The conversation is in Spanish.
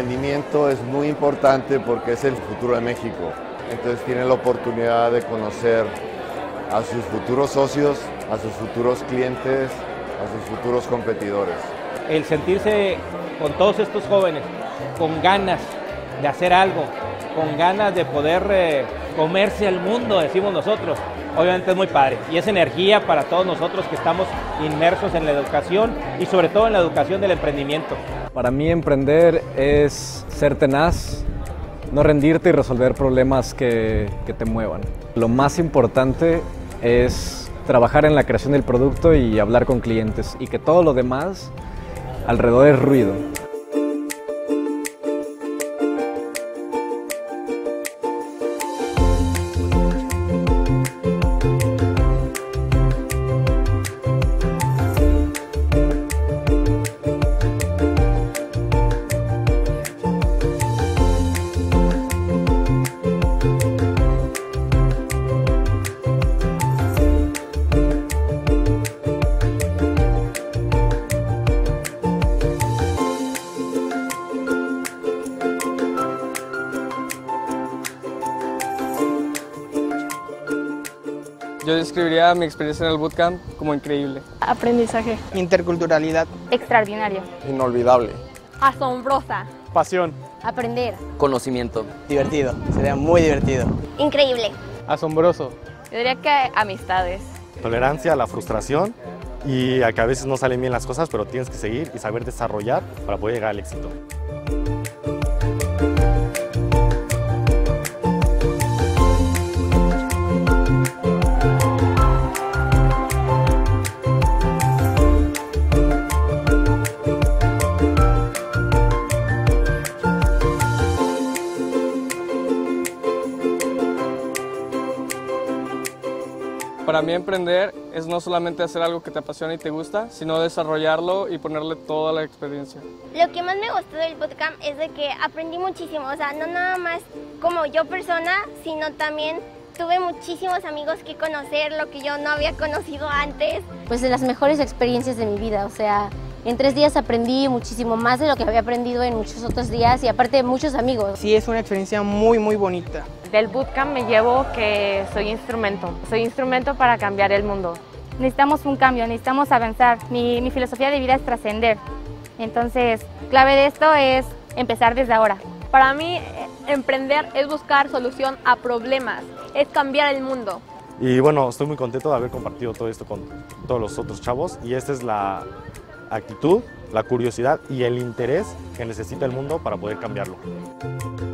emprendimiento es muy importante porque es el futuro de México. Entonces tienen la oportunidad de conocer a sus futuros socios, a sus futuros clientes, a sus futuros competidores. El sentirse con todos estos jóvenes, con ganas de hacer algo, con ganas de poder comerse el mundo, decimos nosotros, obviamente es muy padre. Y es energía para todos nosotros que estamos inmersos en la educación y sobre todo en la educación del emprendimiento. Para mí emprender es ser tenaz, no rendirte y resolver problemas que te muevan. Lo más importante es trabajar en la creación del producto y hablar con clientes y que todo lo demás alrededor es ruido. Yo describiría mi experiencia en el bootcamp como increíble. Aprendizaje. Interculturalidad. Extraordinario. Inolvidable. Asombrosa. Pasión. Aprender. Conocimiento. Divertido. Sería muy divertido. Increíble. Asombroso. Yo diría que amistades. Tolerancia a la frustración y a que a veces no salen bien las cosas, pero tienes que seguir y saber desarrollar para poder llegar al éxito. Para mí emprender es no solamente hacer algo que te apasiona y te gusta, sino desarrollarlo y ponerle toda la experiencia. Lo que más me gustó del bootcamp es de que aprendí muchísimo, o sea, no nada más como yo persona, sino también tuve muchísimos amigos que conocer, lo que yo no había conocido antes. Pues de las mejores experiencias de mi vida, o sea, en 3 días aprendí muchísimo más de lo que había aprendido en muchos otros días y aparte muchos amigos. Sí, es una experiencia muy bonita. Del bootcamp me llevo que soy instrumento para cambiar el mundo. Necesitamos un cambio, necesitamos avanzar. Mi filosofía de vida es trascender. Entonces, clave de esto es empezar desde ahora. Para mí, emprender es buscar solución a problemas, es cambiar el mundo. Y bueno, estoy muy contento de haber compartido todo esto con todos los otros chavos y esta es la actitud, la curiosidad y el interés que necesita el mundo para poder cambiarlo.